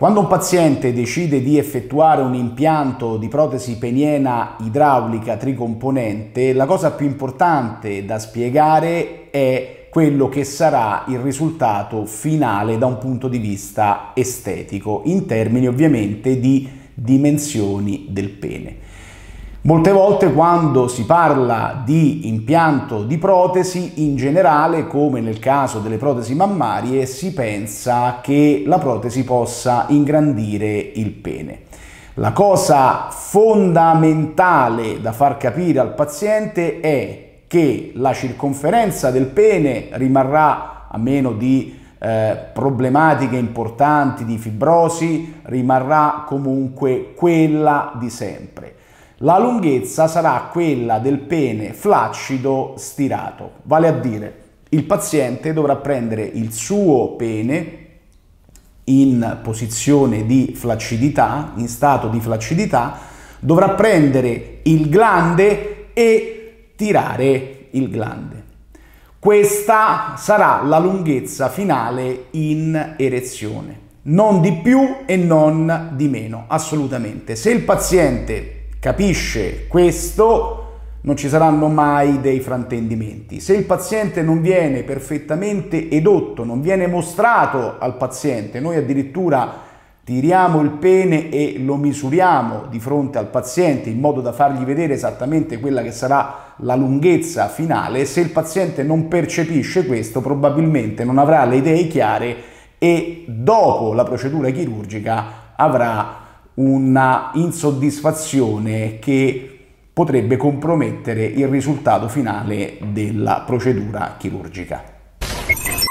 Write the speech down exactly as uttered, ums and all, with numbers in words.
Quando un paziente decide di effettuare un impianto di protesi peniena idraulica tricomponente, la cosa più importante da spiegare è quello che sarà il risultato finale da un punto di vista estetico, in termini ovviamente di dimensioni del pene. Molte volte quando si parla di impianto di protesi, in generale, come nel caso delle protesi mammarie, si pensa che la protesi possa ingrandire il pene. La cosa fondamentale da far capire al paziente è che la circonferenza del pene rimarrà, a meno di eh, problematiche importanti di fibrosi, rimarrà comunque quella di sempre. La lunghezza sarà quella del pene flaccido stirato, vale a dire il paziente dovrà prendere il suo pene in posizione di flaccidità, in stato di flaccidità, dovrà prendere il glande e tirare il glande. Questa sarà la lunghezza finale in erezione, non di più e non di meno, assolutamente. Se il paziente capisce questo, non ci saranno mai dei fraintendimenti. Se il paziente non viene perfettamente edotto, non viene mostrato al paziente, noi addirittura tiriamo il pene e lo misuriamo di fronte al paziente in modo da fargli vedere esattamente quella che sarà la lunghezza finale, se il paziente non percepisce questo, probabilmente non avrà le idee chiare e dopo la procedura chirurgica avrà una insoddisfazione che potrebbe compromettere il risultato finale della procedura chirurgica.